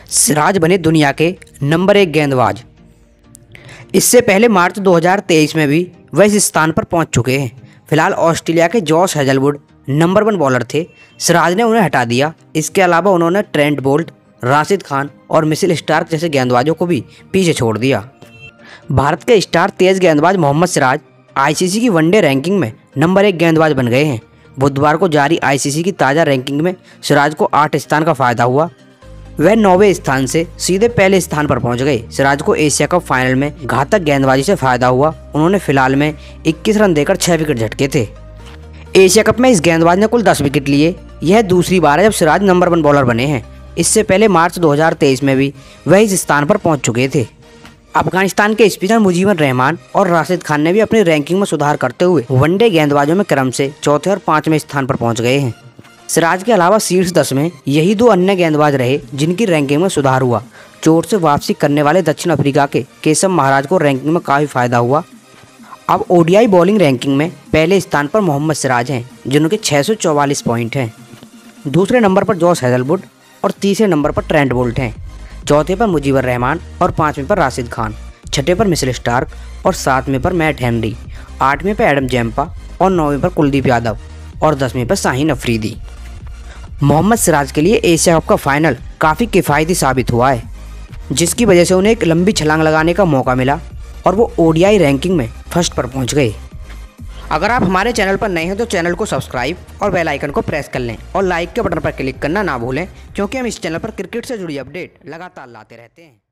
सिराज बने दुनिया के नंबर 1 गेंदबाज। इससे पहले मार्च 2023 में भी वह इस स्थान पर पहुंच चुके हैं। फिलहाल ऑस्ट्रेलिया के जॉश हेजलवुड नंबर 1 बॉलर थे। सिराज ने उन्हें हटा दिया। इसके अलावा उन्होंने ट्रेंट बोल्ट, राशिद खान और मिचेल स्टार्क जैसे गेंदबाजों को भी पीछे छोड़ दिया। भारत के स्टार तेज गेंदबाज मोहम्मद सिराज आईसीसी की वनडे रैंकिंग में नंबर 1 गेंदबाज बन गए हैं। बुधवार को जारी आईसीसी की ताज़ा रैंकिंग में सिराज को 8 स्थान का फायदा हुआ। वह 9वें स्थान से सीधे पहले स्थान पर पहुंच गए। सिराज को एशिया कप फाइनल में घातक गेंदबाजी से फायदा हुआ। उन्होंने फिलहाल में 21 रन देकर 6 विकेट झटके थे। एशिया कप में इस गेंदबाज ने कुल 10 विकेट लिए। यह दूसरी बार है जब सिराज नंबर 1 बॉलर बने हैं। इससे पहले मार्च 2023 में भी वह इस स्थान पर पहुंच चुके थे। अफगानिस्तान के स्पिनर मुजीबर रहमान और राशिद खान ने भी अपनी रैंकिंग में सुधार करते हुए वनडे गेंदबाजों में क्रम से चौथे और 5वें स्थान पर पहुंच गए हैं। सिराज के अलावा शीर्ष 10 में यही 2 अन्य गेंदबाज रहे जिनकी रैंकिंग में सुधार हुआ। चोट से वापसी करने वाले दक्षिण अफ्रीका के केशव महाराज को रैंकिंग में काफ़ी फायदा हुआ। अब ओडीआई बॉलिंग रैंकिंग में पहले स्थान पर मोहम्मद सिराज हैं जिनके 644 पॉइंट हैं। दूसरे नंबर पर जॉश हेजलवुड और तीसरे नंबर पर ट्रेंट बोल्ट हैं। चौथे पर मुजीबर रहमान और 5वें पर राशिद खान। छठे पर मिचेल स्टार्क और 7वें पर मैट हेनरी। 8वें पर एडम जैम्पा और 9वें पर कुलदीप यादव और 10वें पर शाहीन अफरीदी। मोहम्मद सिराज के लिए एशिया कप का फाइनल काफ़ी किफ़ायती साबित हुआ है, जिसकी वजह से उन्हें एक लंबी छलांग लगाने का मौका मिला और वो ओडीआई रैंकिंग में फर्स्ट पर पहुंच गए। अगर आप हमारे चैनल पर नए हैं तो चैनल को सब्सक्राइब और बेल आइकन को प्रेस कर लें और लाइक के बटन पर क्लिक करना ना भूलें, क्योंकि हम इस चैनल पर क्रिकेट से जुड़ी अपडेट लगातार लाते रहते हैं।